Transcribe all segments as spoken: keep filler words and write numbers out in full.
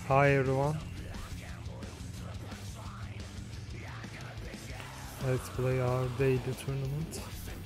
Hi everyone, let's play our daily tournament.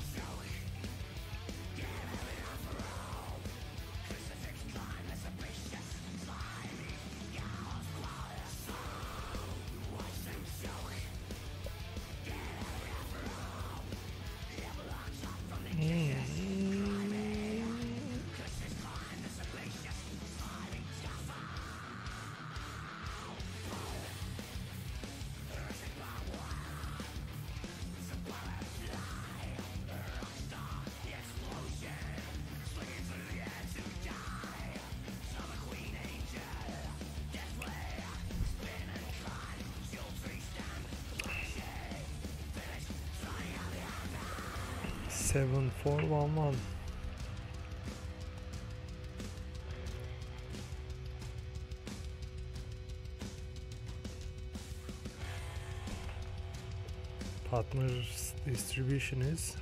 Seven four one one. Partners distribution is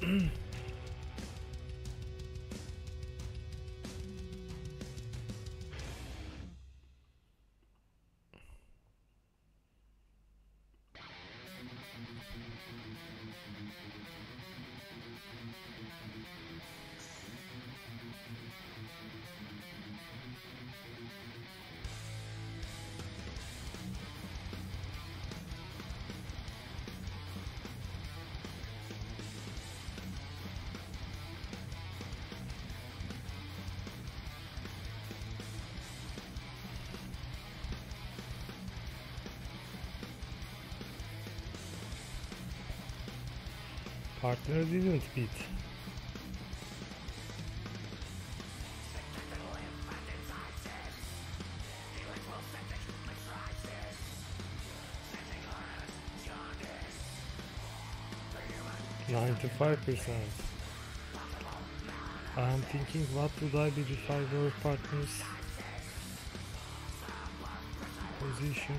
partner didn't beat. ninety-five percent. I'm thinking what would I be if I were partner's position.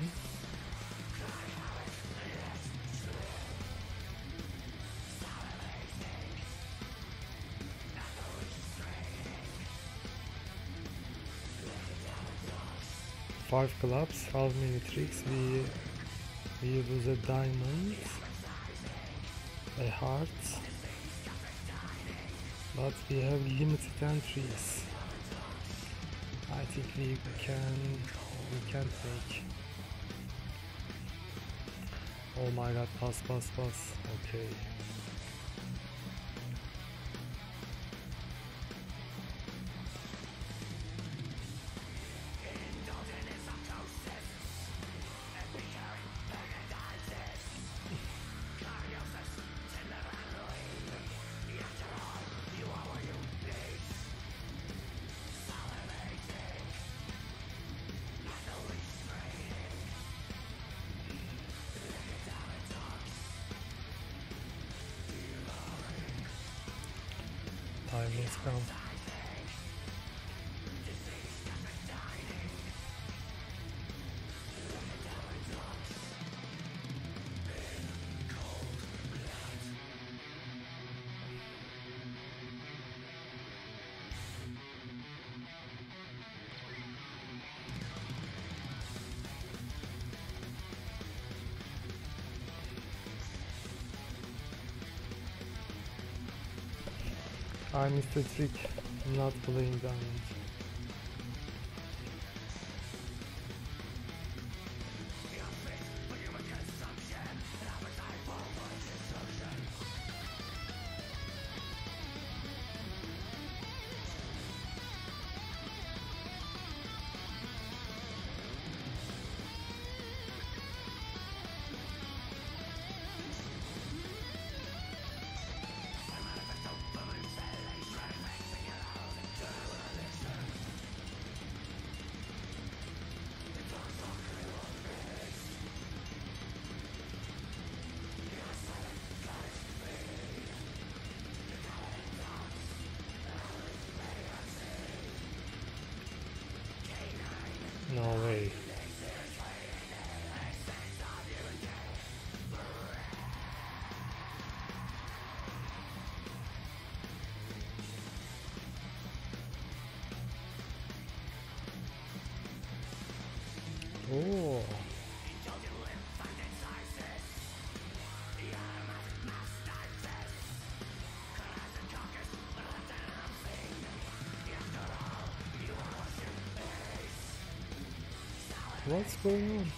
Five clubs, how many tricks? We, we use a diamond, a heart, but we have limited entries. I think we can, we can take. Oh my god, pass, pass, pass, okay. Time has come. I missed the trick, not playing diamond. No way. Oh. What's going on?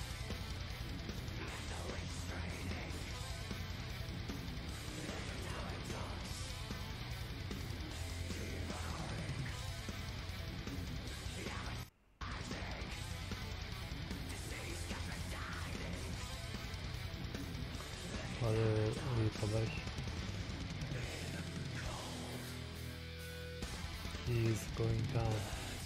Hadi replay. He is going down.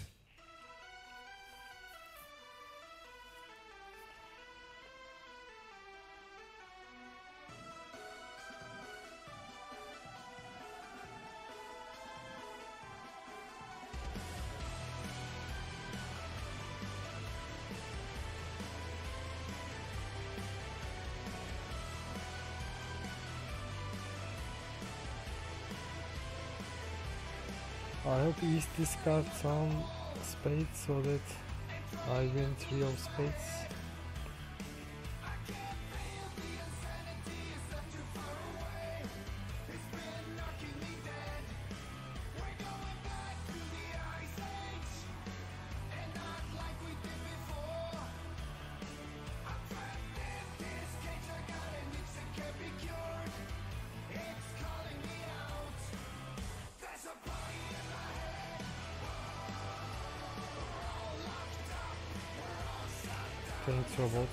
I hope East discards some spades so that I win three of spades. Thanks, robot.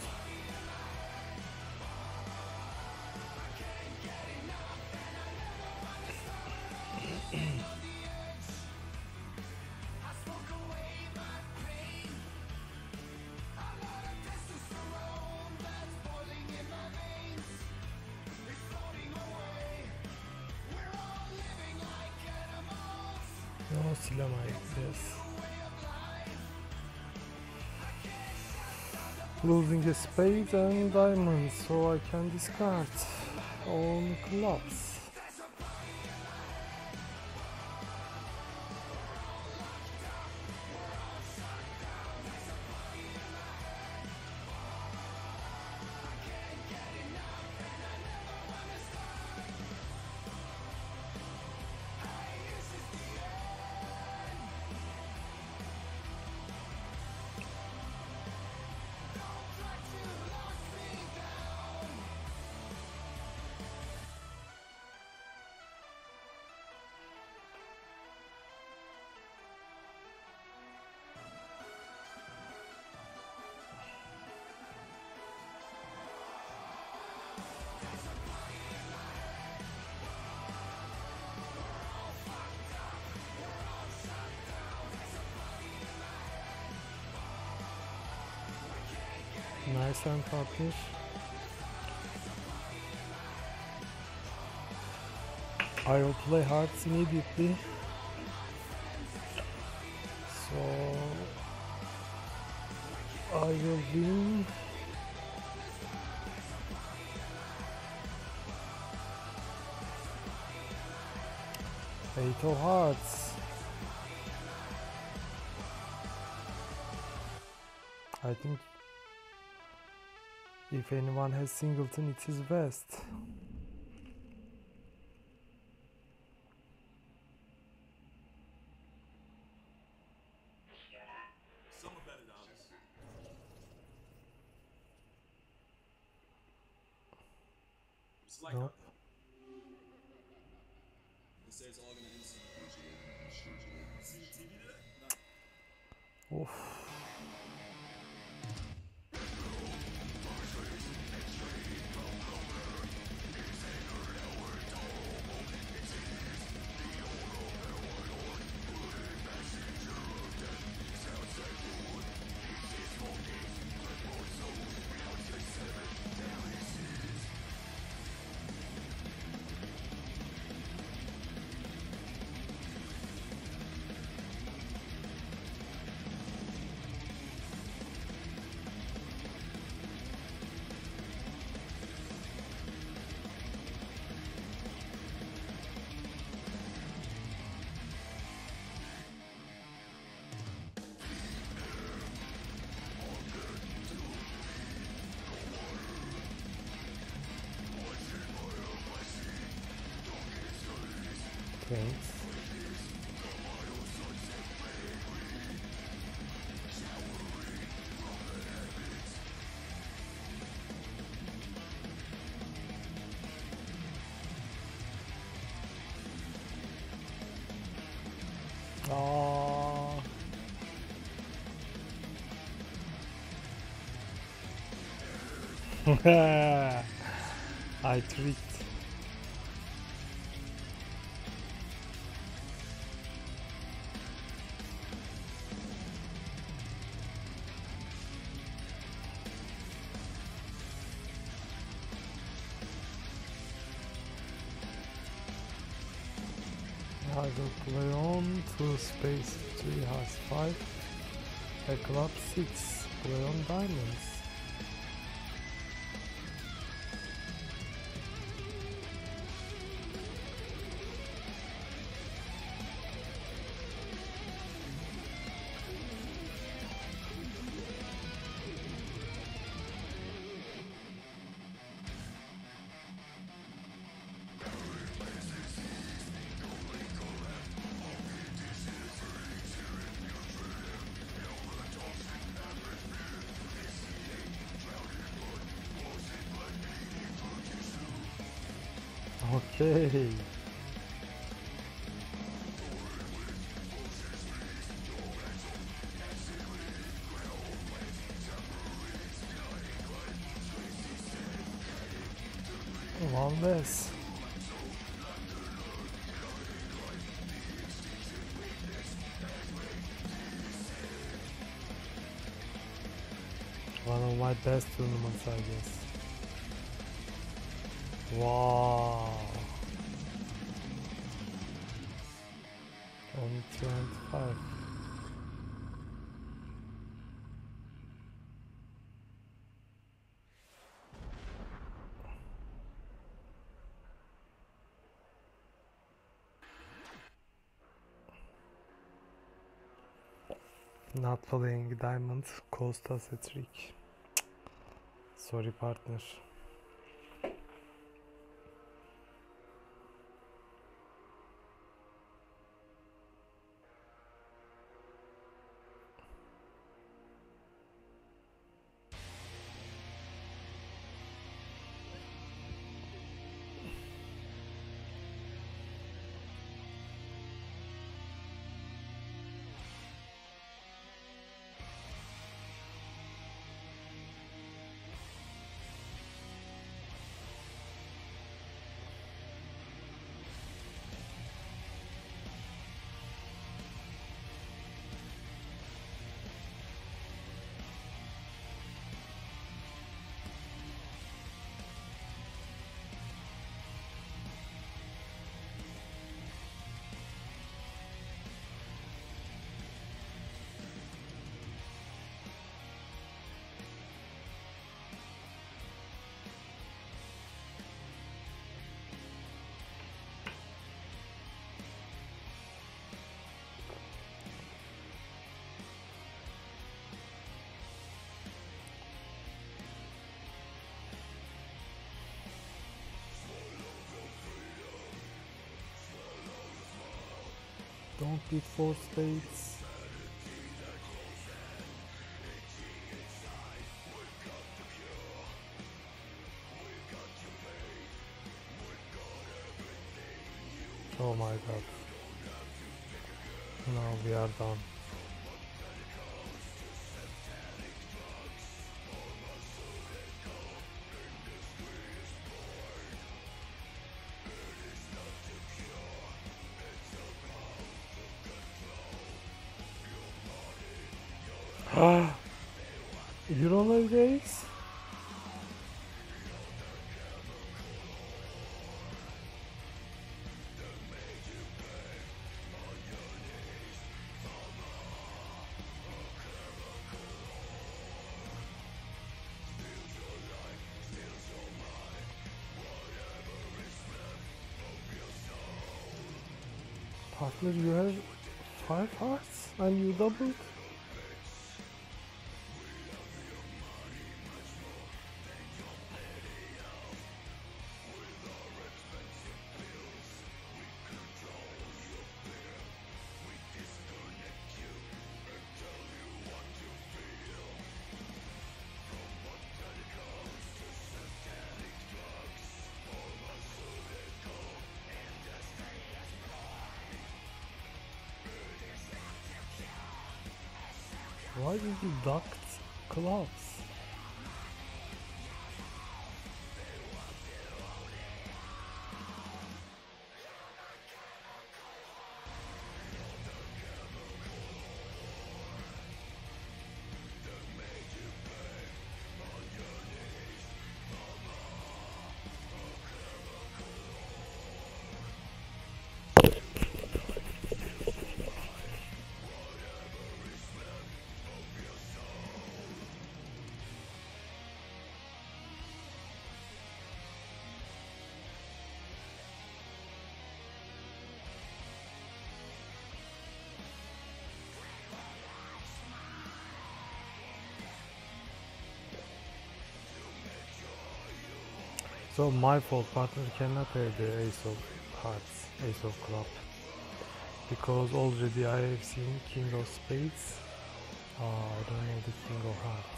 No Silamite, yes. Losing a spade and diamond, so I can discard on clubs. Nice hand partner. I will play hearts immediately. So I will win. Eight of hearts. I think if anyone has singleton, it is West. Nope. Oof. Thanks. Oh. I tricked. I will play on to space three has five, a club six, play on diamonds. Okay. One less. One of my best tournaments, I guess. Wow. Only twenty-five. Not playing diamond cost us a trick. Sorry, partner. Don't beat four spades. Oh my god. Now we are done. Ah, you don't like this? Partner, you have five hearts and you doubled? Why did you duct clubs? So my fault, partner cannot have the ace of hearts, ace of club, because already I have seen king of spades. Oh, I don't know the king of hearts.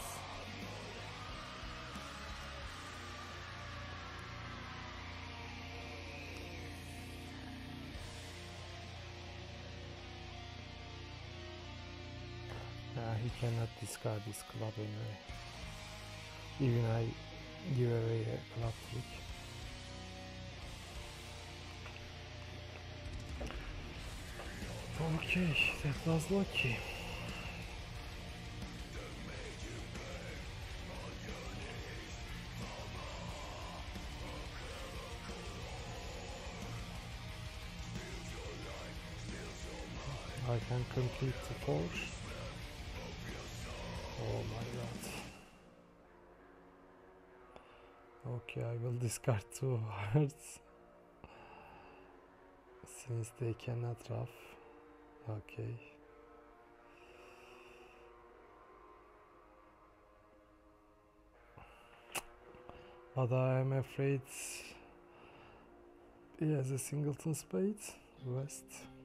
Nah, he cannot discard this club anyway. Even I give away a club trick. Okay, that was lucky. I can complete the force. Oh my god. Okay, I will discard two hearts since they cannot ruff. Okay. But I am afraid he has a singleton spade. West.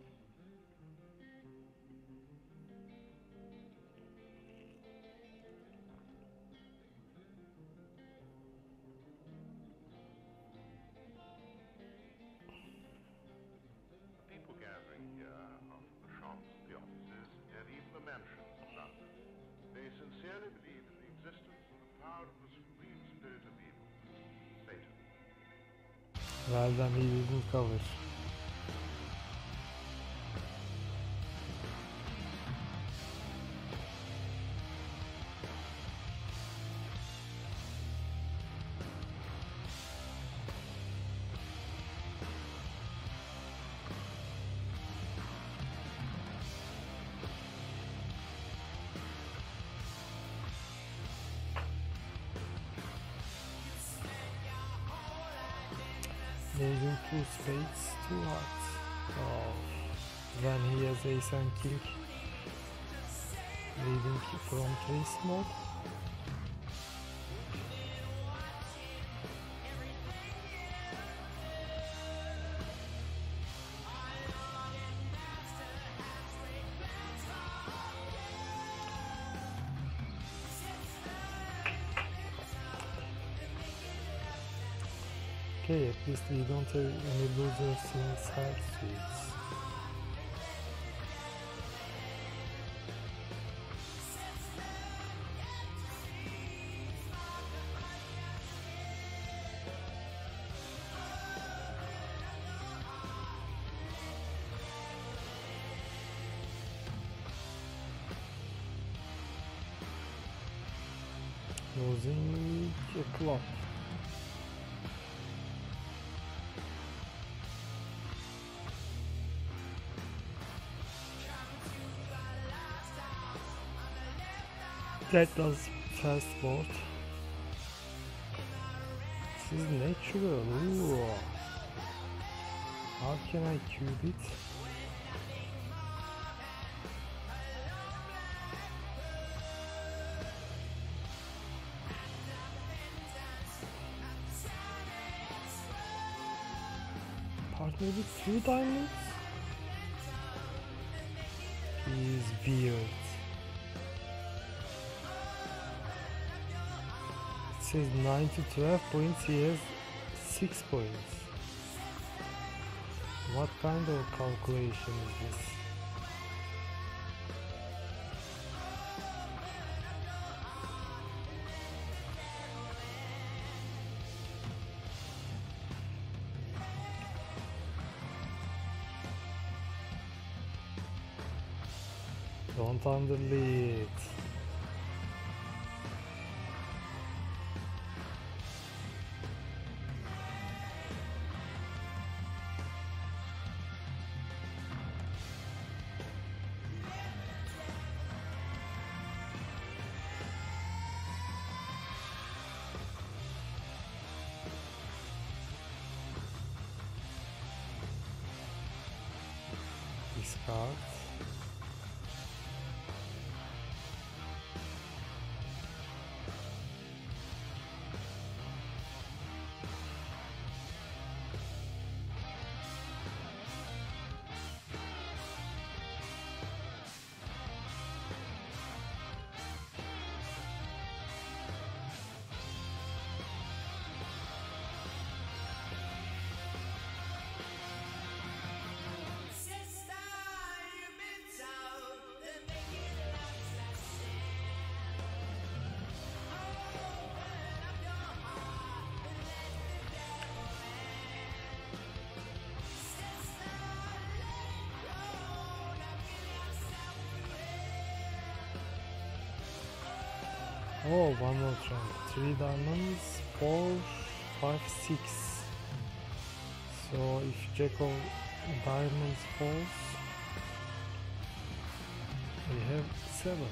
Well done, he didn't cover. Losing two spades, two hearts. Oh, when he has ace and king, leading from race mode. Okay, at least we don't have any losers in side suites. Losing a club. That was fast board. This is natural. Ooh. How can I cube it? Partner with two diamonds? He's weird. It says nine to twelve points, he has six points. What kind of calculation is this? Don't underlead. Discard. Oh, one more trend. Three diamonds, four, five, six. So if Jack of diamonds falls, we have seven.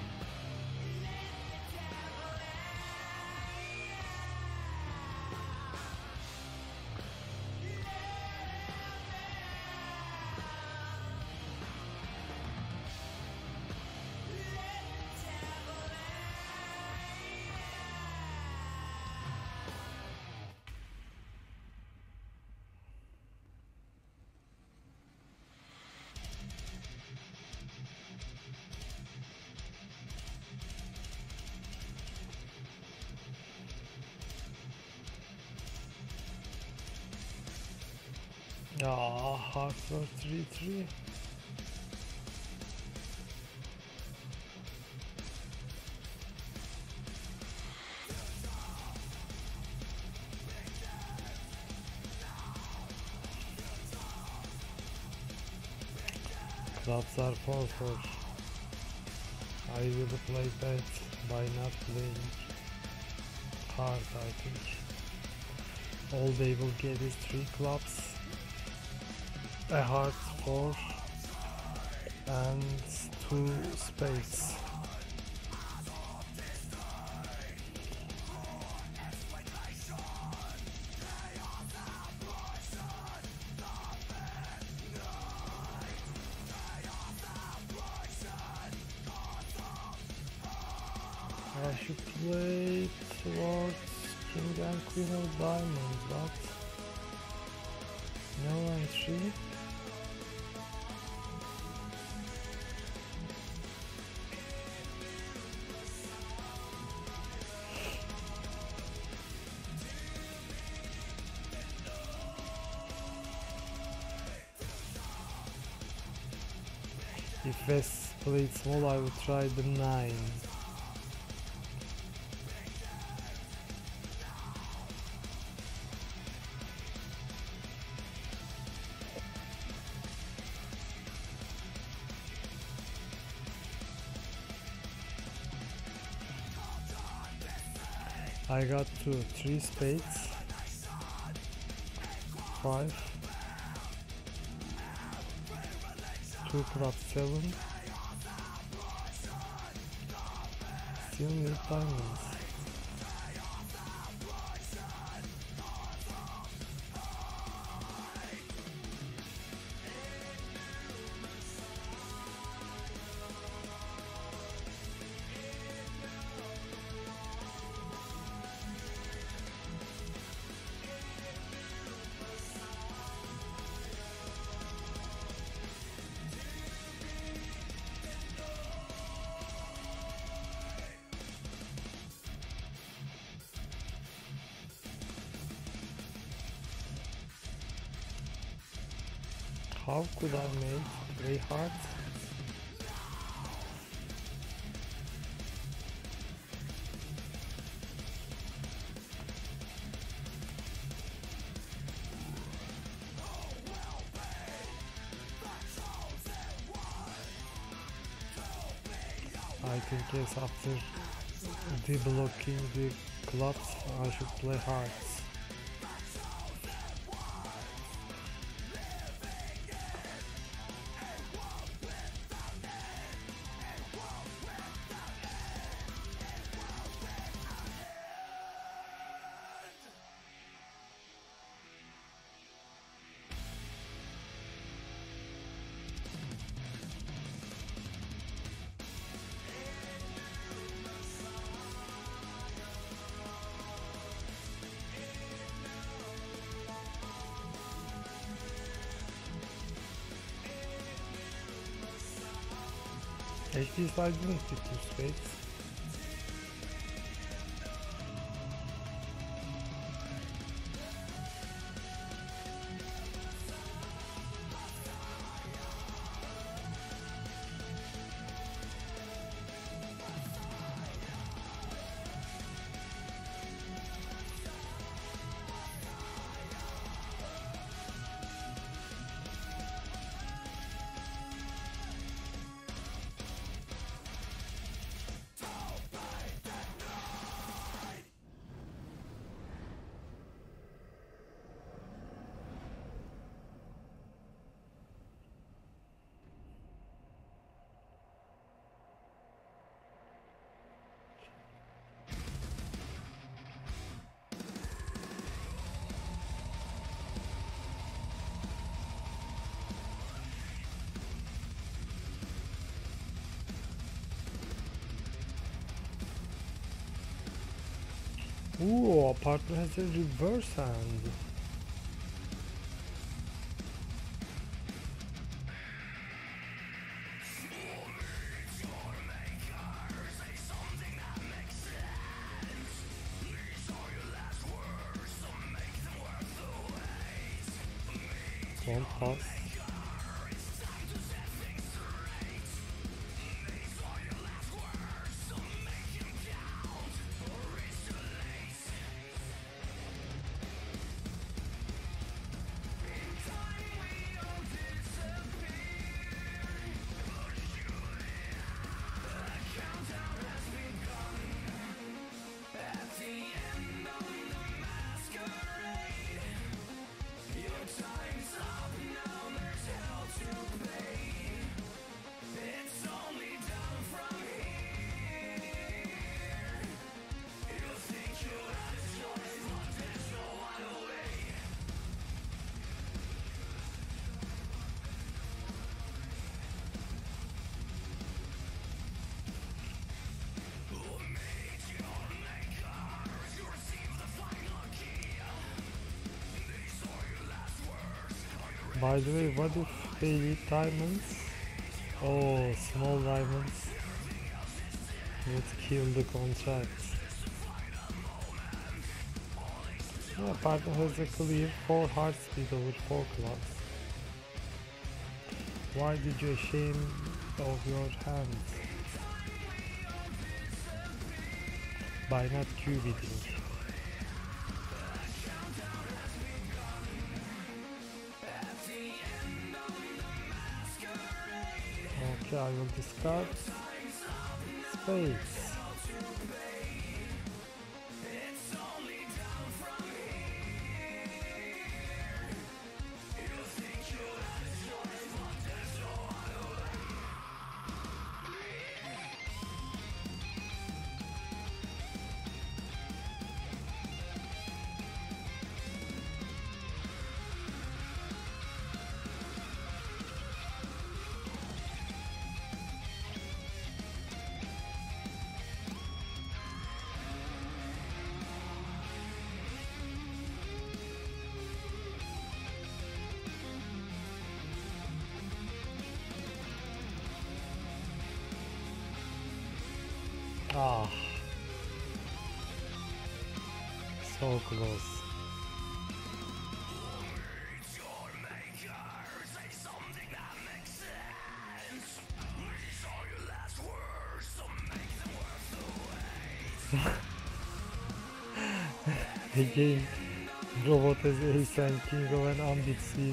Ah, Hartford three three. Clubs are four four. I will play bad by not playing hard, I think. All they will get is three clubs, a heart four, and two spades. I should play towards King and Queen of Diamonds, but no entry. If West played small, I would try the nine. I got two, three spades, five, two clubs, seven, still need diamonds. How could I make very hard? I think yes, after deblocking the clubs, I should play hearts. At least I didn't get two spades. Ooh, our partner has a reverse hand. Don't pass. By the way, what if they need diamonds? Oh, small diamonds would kill the contract. Yeah, partner has a clear four heart speed over four clubs. Why did you shame of your hands by not cubiting? Okay, I will discard spades. Ah, so close. Again, Robot has ace and king of an ambit seat,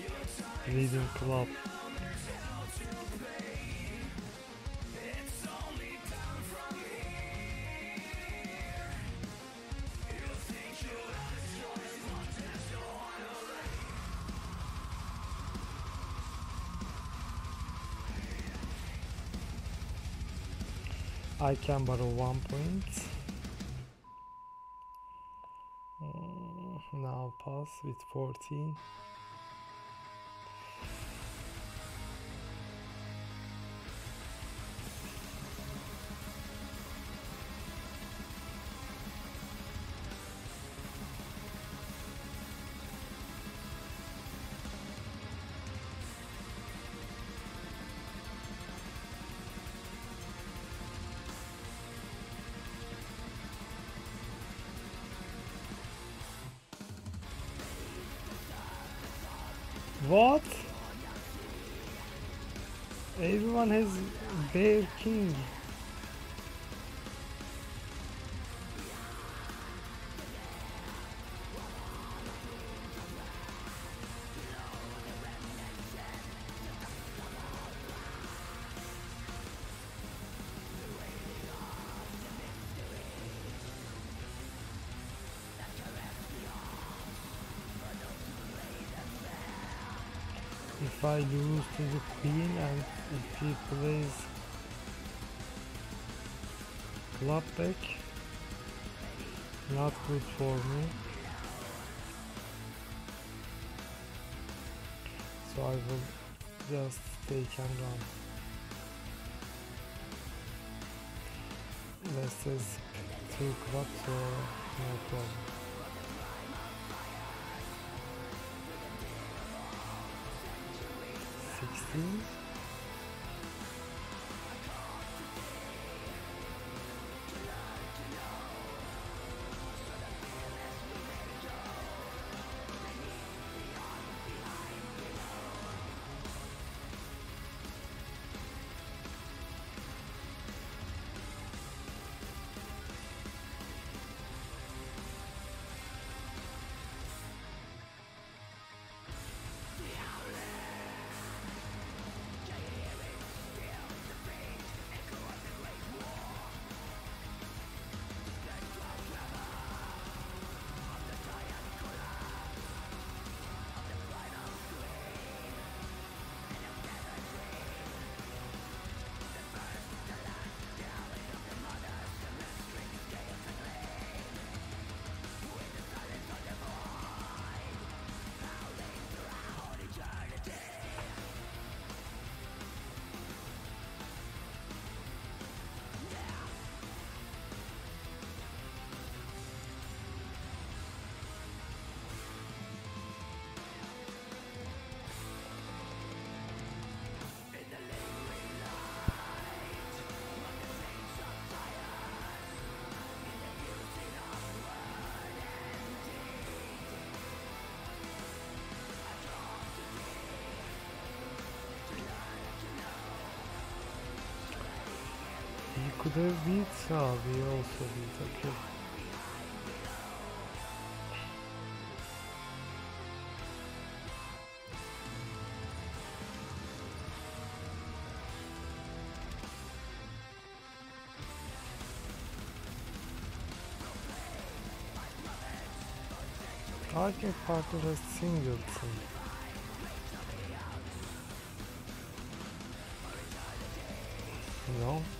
leading club. I can borrow one point. Mm, now pass with fourteen. What? Everyone has Bear King. If I lose to the queen and if he plays club back, not good for me. So I will just take and run. This is two club, so no problem. sixteen. You could have beat Sabi also beat, okay. Target partner has Singleton. No.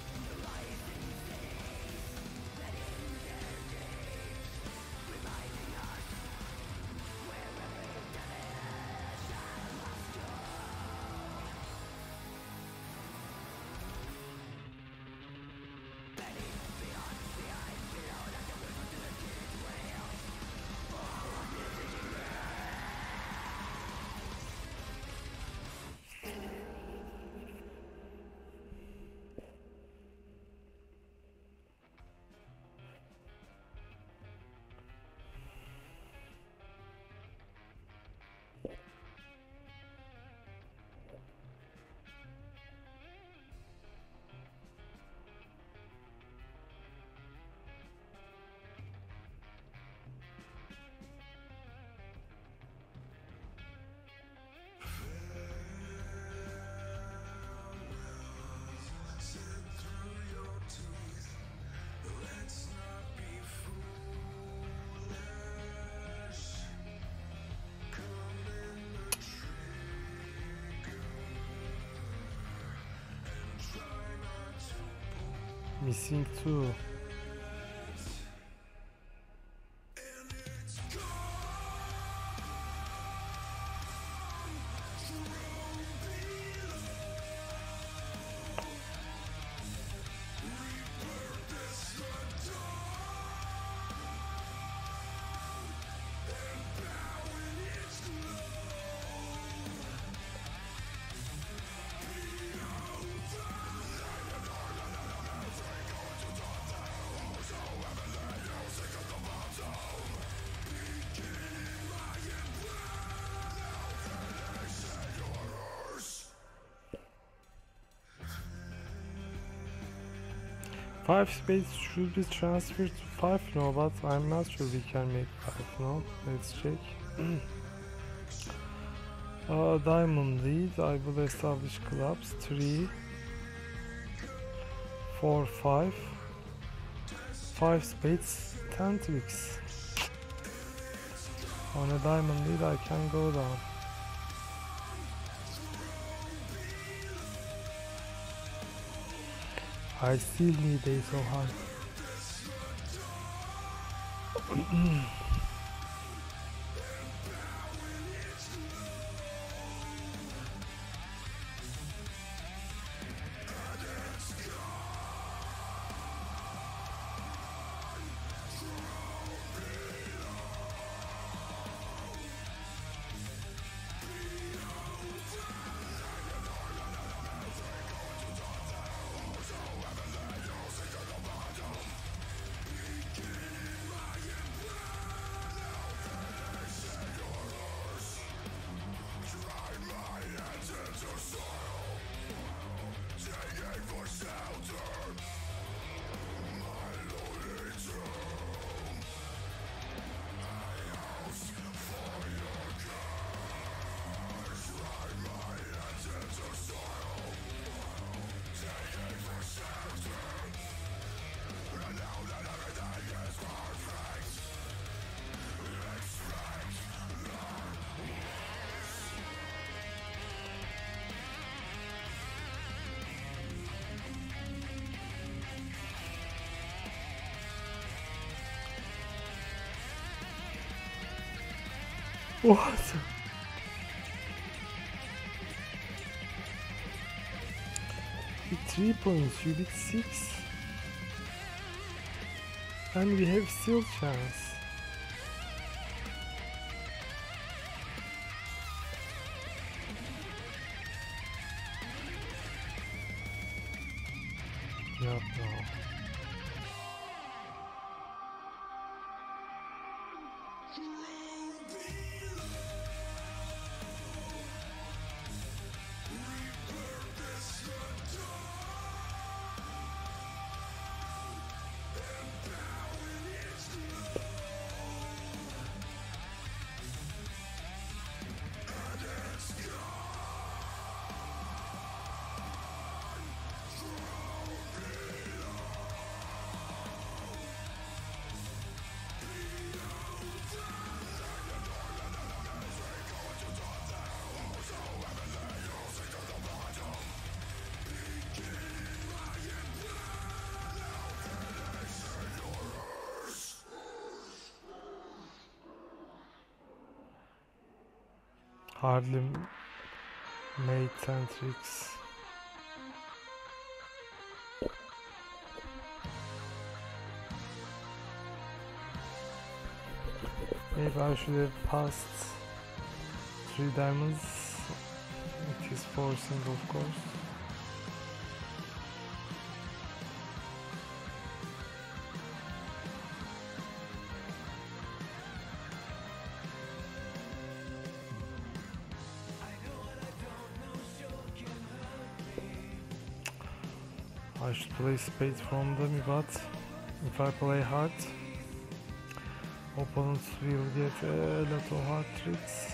Missing two. Five spades should be transferred to five no, but I'm not sure we can make five no. Let's check. uh, diamond lead. I will establish clubs. Three, four, five. Five spades, ten tricks. On a diamond lead, I can go down. I still need ace of hearts. What? With three points, you beat six, and we have still chance. Yep, no. Hardly made ten tricks. Maybe I should have passed three diamonds. It is forcing, of course. I should play spades from them, but if I play hard, opponents will get a lot of hard tricks.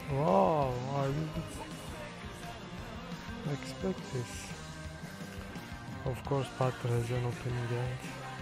Wow, I didn't expect this. Of course, partner has an opening hand.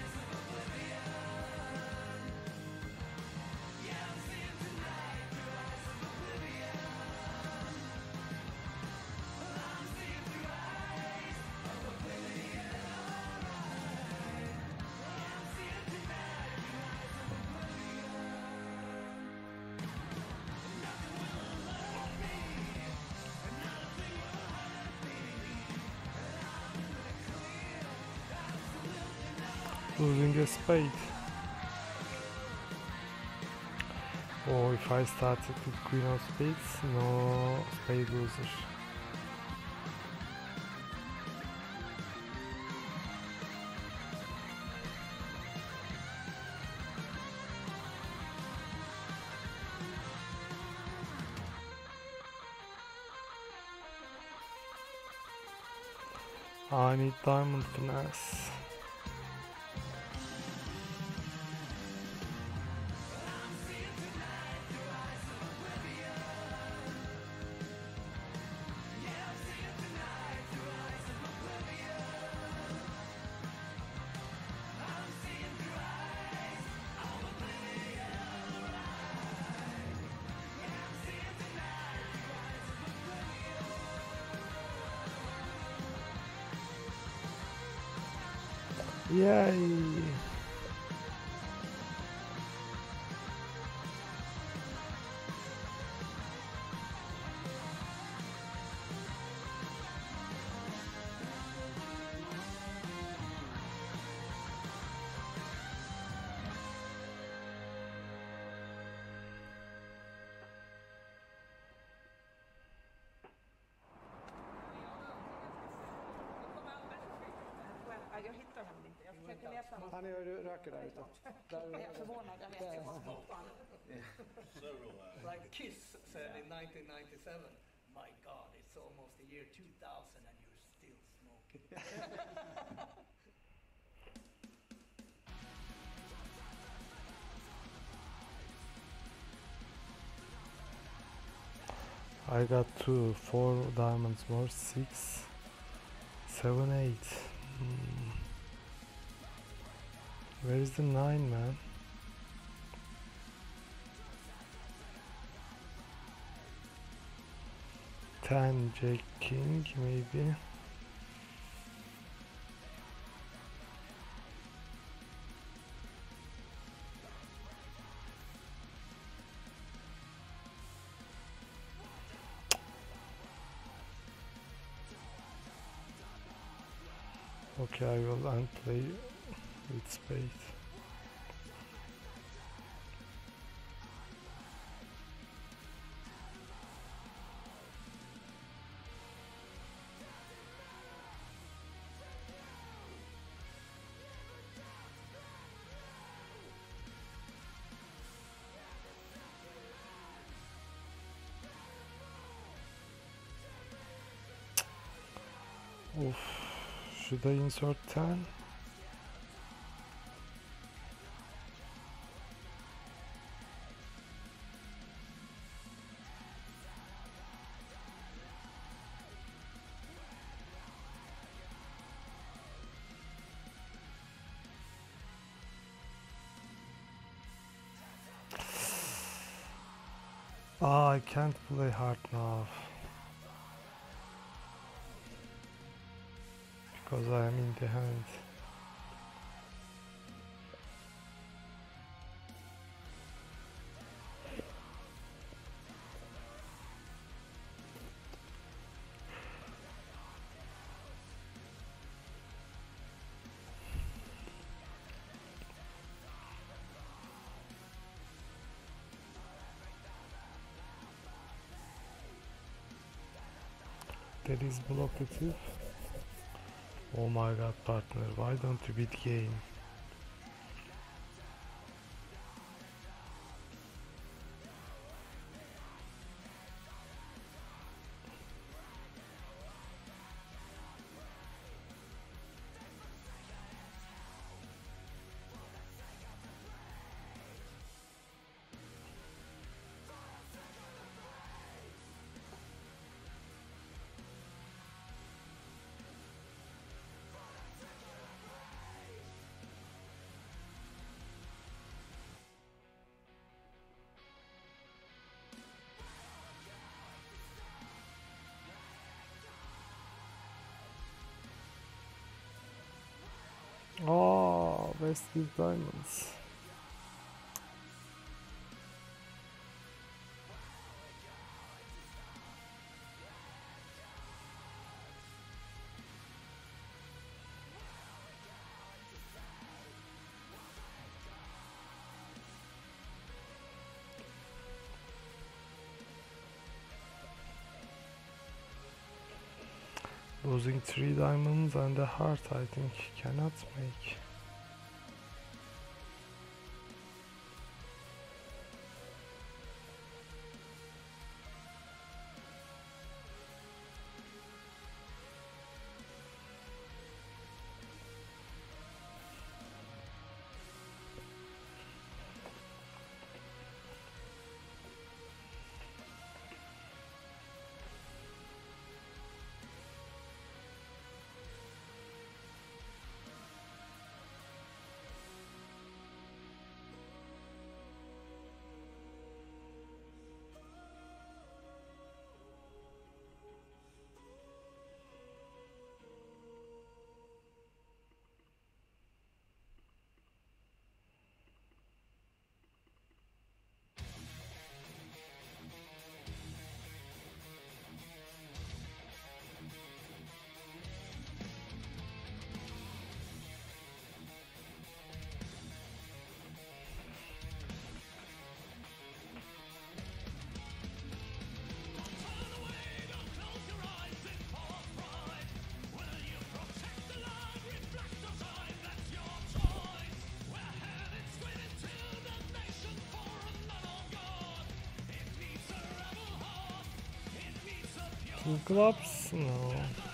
Losing a spade. Or if I started with queen of spades, no spade loser. I need diamond finesse. Yay! Jag hittar honom inte. Jag försöker läsa honom. Han är röker där ute. Jag är förvånad, jag vet inte vad smokan. Like Kiss said in nineteen ninety-seven, my God, it's almost the year two thousand and you're still smoking. I got two, four diamonds more, six, seven, eight. Hmm. Where is the nine, man? Ten, Jack King, maybe. Okay, I will unplay with spade. Oof. Should I insert ten? Ah, I can't play hard now. Because I am in the hand. That is blockative. Oh my god, partner, why don't you beat game? West with diamonds. Losing three diamonds and a heart, I think, cannot make. Two clubs? No.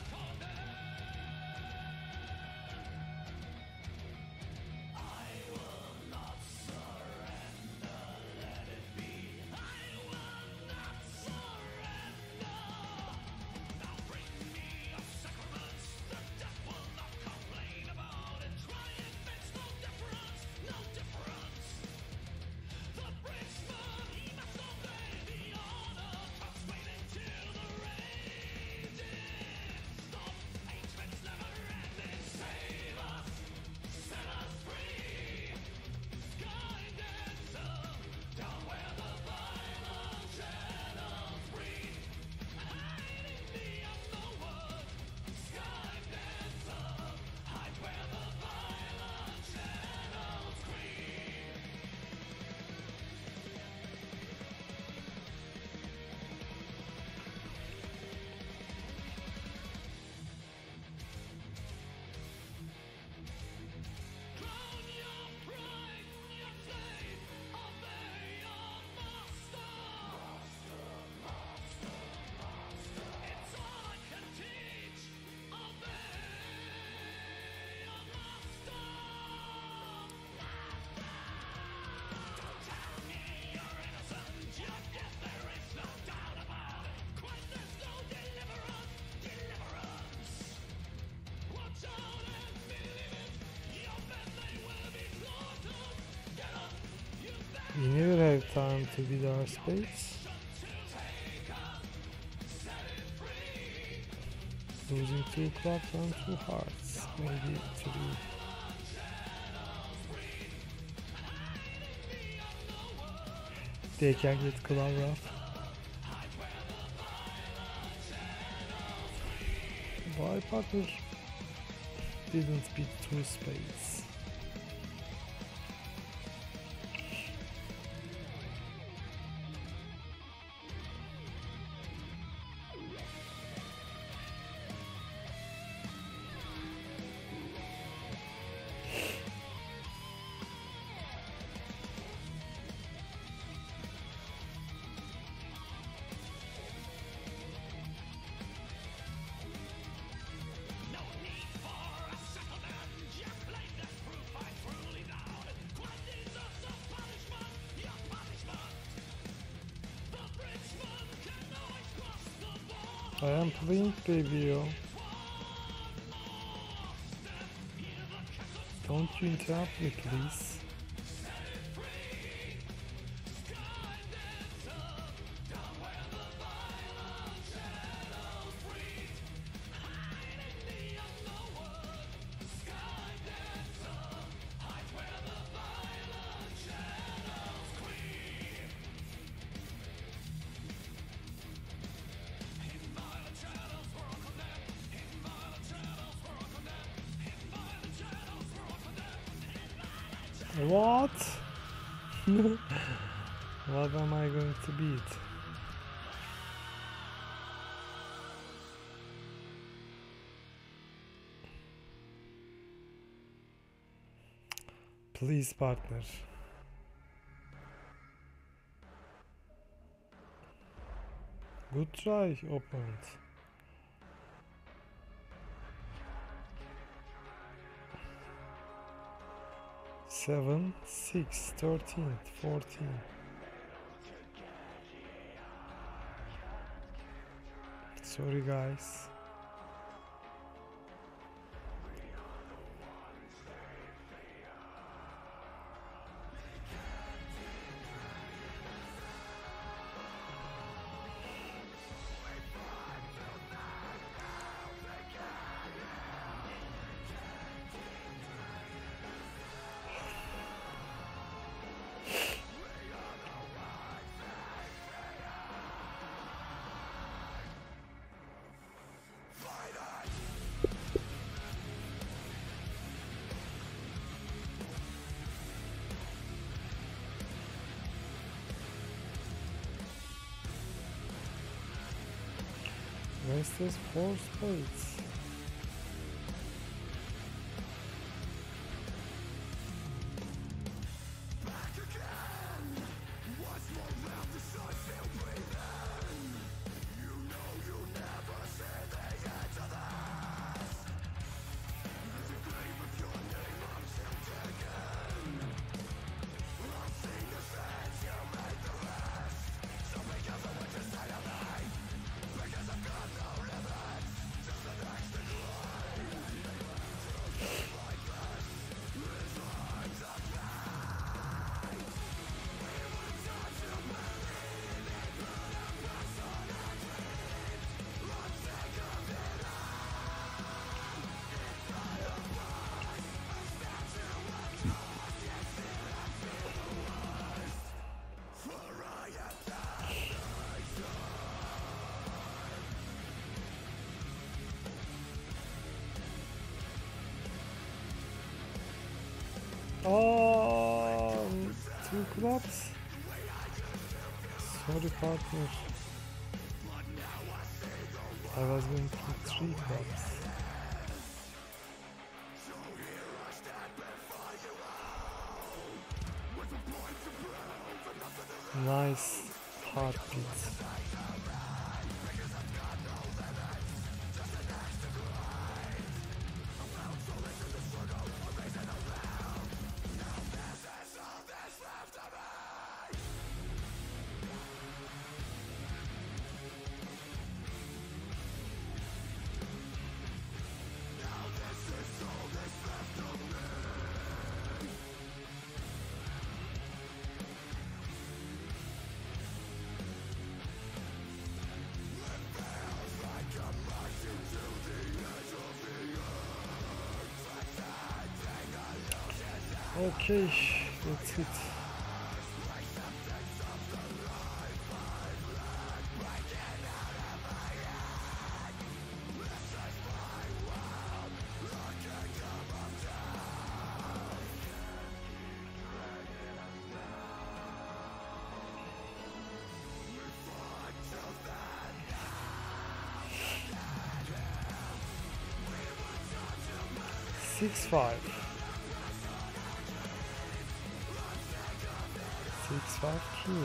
We never have time to beat our spades. Losing two clubs and two hearts, maybe three. They can get club rough. Why partner didn't beat two spades? I am playing, baby. Don't you interrupt me, please. What? What am I going to beat? Please, partner. Good try, opponent. Seven, six, thirteen, fourteen. Sorry, guys. West is four spades. Oh, two clubs. Sorry, partner. I was going to three clubs. Nice heartbeat. Okay, that's it. Six five. Six five Q.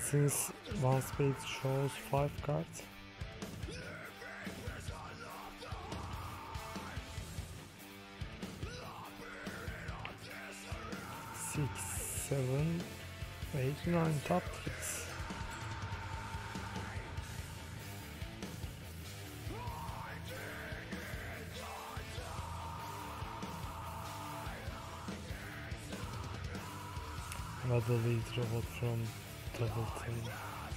since one spade shows five cards. Six, seven, eight, nine top hits. Another lead robot from Double Team.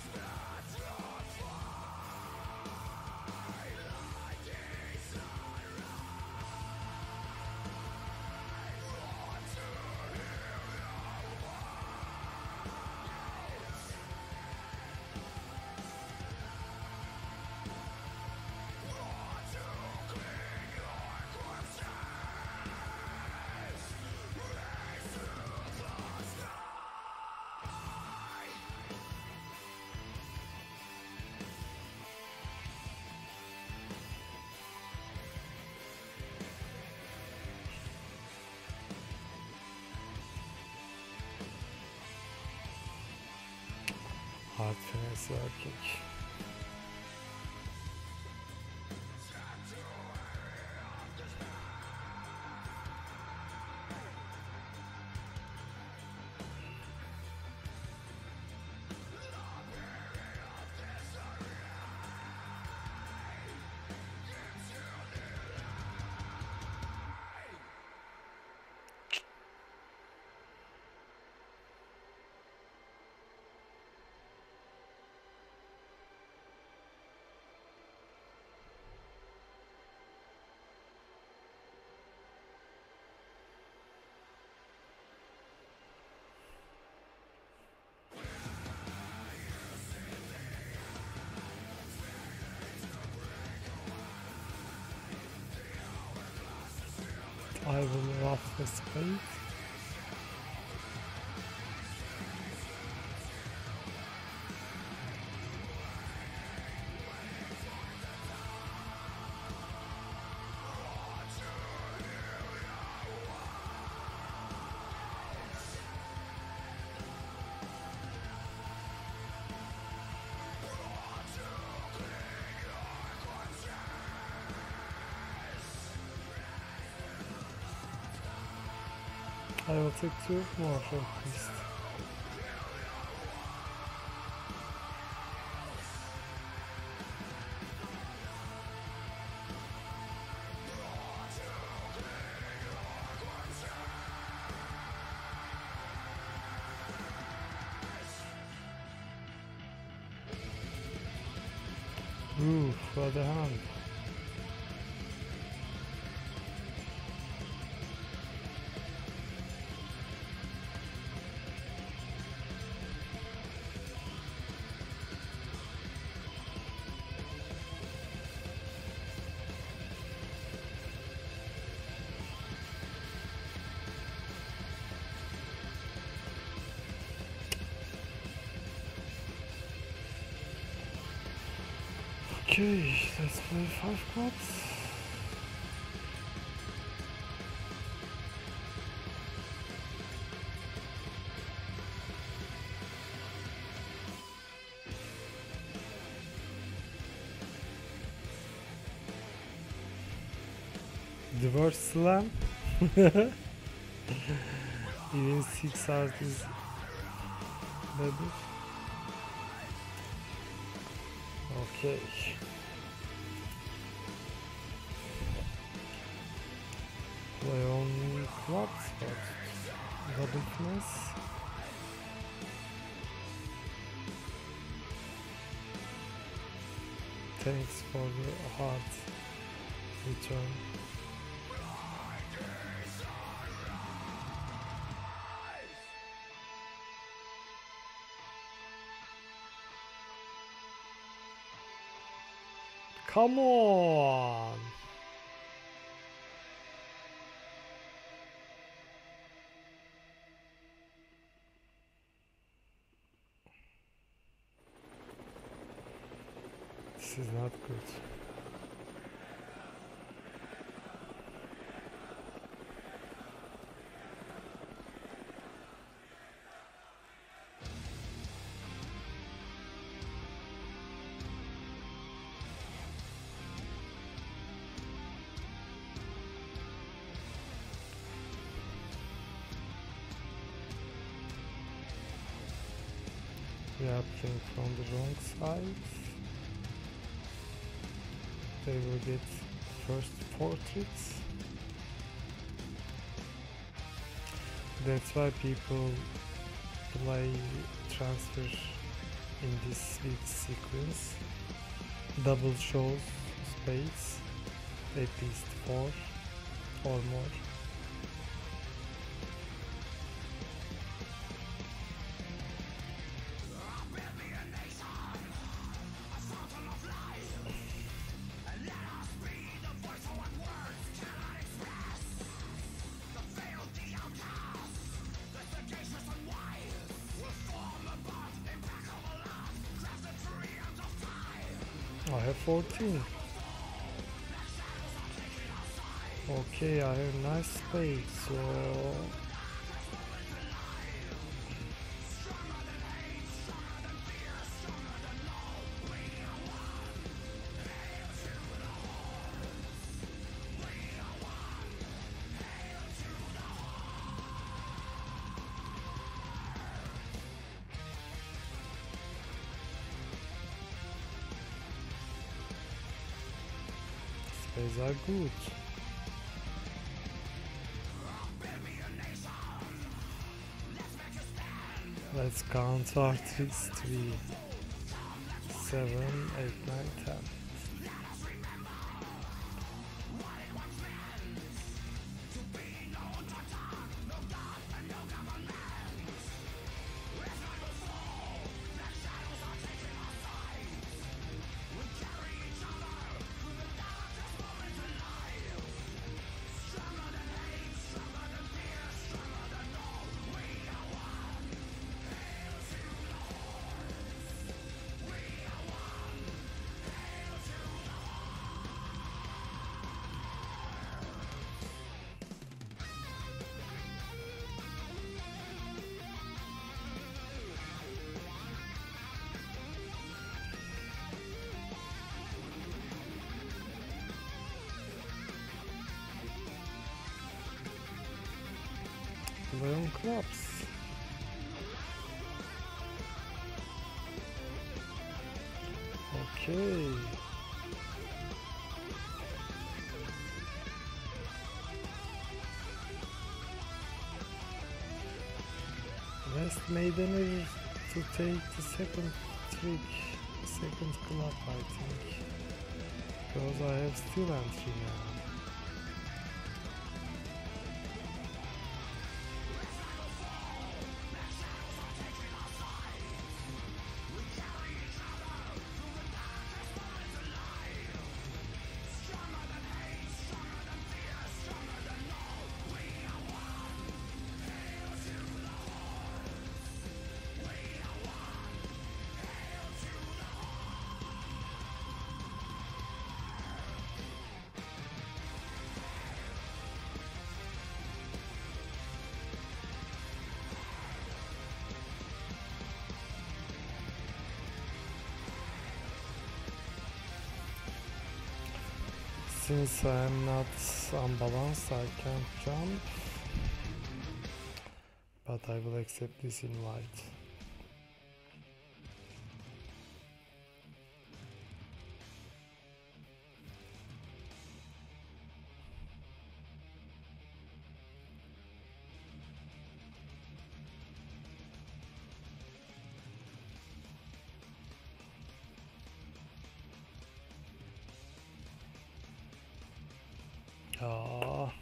Hard finesse erkek. I will rough the spade. I will take two more for this. Ooh, for the hand. Okay, let's play five cards. Divorce slam. Even six art is better. Okay. Play on clubs, but double finesse. Thanks for the hard return. Come on! This is not good. We are playing from the wrong side. They will get first portraits. That's why people play transfer in this big sequence. Double shows spades, at least four or more. I have fourteen. Okay, I have nice spade, so spades are good. Let's count our tricks: three, seven, eight, nine, ten. Leon clubs. Okay. West made an error to take the second trick, second club, I think, because I have still entry now. Since I am not unbalanced, I can't jump, but I will accept this invite. Ah.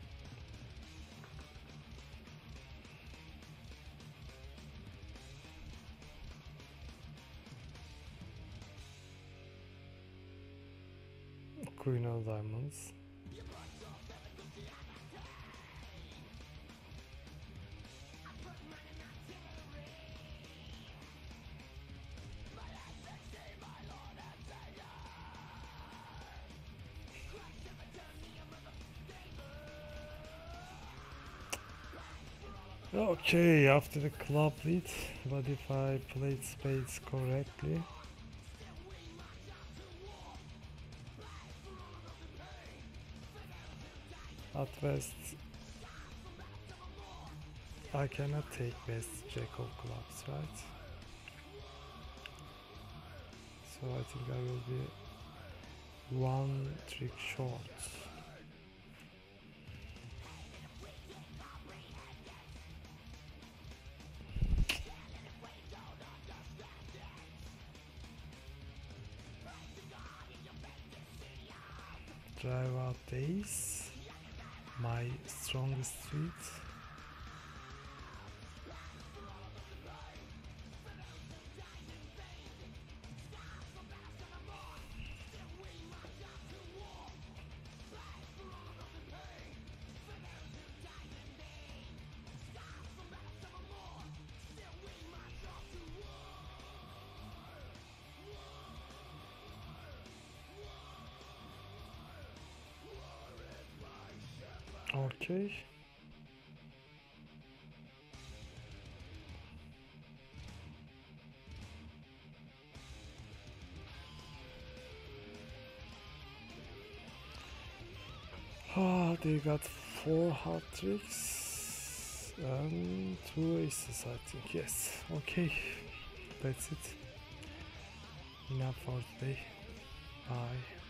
Queen of diamonds. Okay, after the club lead, but if I played spades correctly, at West I cannot take West jack of clubs, right? so I think I will be one trick short. Drive out the ace, my strongest street. Okay. Ah, they got four hard tricks and two aces, I think. Yes. Okay. That's it. Enough for today. Bye.